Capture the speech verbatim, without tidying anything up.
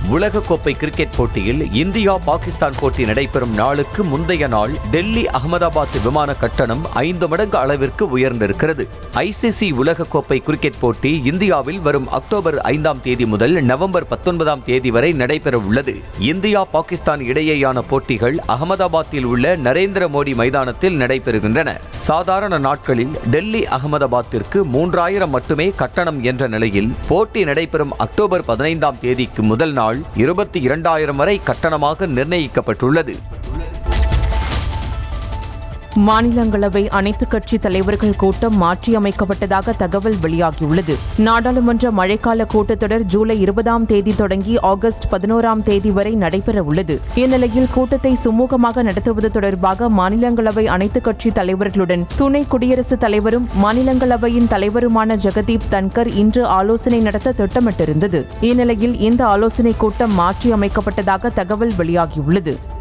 உலகக்கோப்பை கிரிக்கெட் போட்டியில் இந்தியா பாகிஸ்தான் போட்டி நடைபெறும் நாளுக்கு முந்தைய நாள் டெல்லி அகமதாபாத் விமான கட்டணம் ஐந்து மடங்கு அளவிற்கு உயர்ந்திருக்கிறது. ஐசிசி உலகக்கோப்பை கிரிக்கெட் போட்டி இந்தியாவில் வரும் அக்டோபர் ஐந்தாம் தேதி முதல் நவம்பர் பத்தொன்பதாம் தேதி வரை நடைபெற உள்ளது. இந்தியா பாகிஸ்தான் இடையேயான போட்டிகள் அகமதாபாத்தில் உள்ள நரேந்திர மோடி மைதானத்தில் நடைபெறுகின்றன. சாதாரண நாட்களில் டெல்லி அகமதாபாத்திற்கு மூன்றாயிரம் மட்டுமே கட்டணம் என்ற நிலையில் போட்டி நடைபெறும் அக்டோபர் பதினைந்தாம் தேதிக்கு முதல் நாள் இருபத்தி இரண்டாயிரம் வரை கட்டணமாக நிர்ணயிக்கப்பட்டுள்ளது. மாநிலங்களவை அனைத்துக் கட்சி தலைவர்கள் கூட்டம் மாற்றியமைக்கப்பட்டதாக தகவல் வெளியாகியுள்ளது. நாடாளுமன்ற மழைக்கால கூட்டத்தொடர் ஜூலை இருபதாம் தேதி தொடங்கி ஆகஸ்ட் பதினோராம் தேதி வரை நடைபெற உள்ளது. இந்நிலையில் கூட்டத்தை சுமூகமாக நடத்துவது தொடர்பாக மாநிலங்களவை அனைத்துக் கட்சி தலைவர்களுடன் துணை குடியரசுத் தலைவரும் மாநிலங்களவையின் தலைவருமான ஜெகதீப் தன்கர் இன்று ஆலோசனை நடத்த திட்டமிட்டிருந்தது. இந்நிலையில் இந்த ஆலோசனைக் கூட்டம் மாற்றியமைக்கப்பட்டதாக தகவல் வெளியாகியுள்ளது.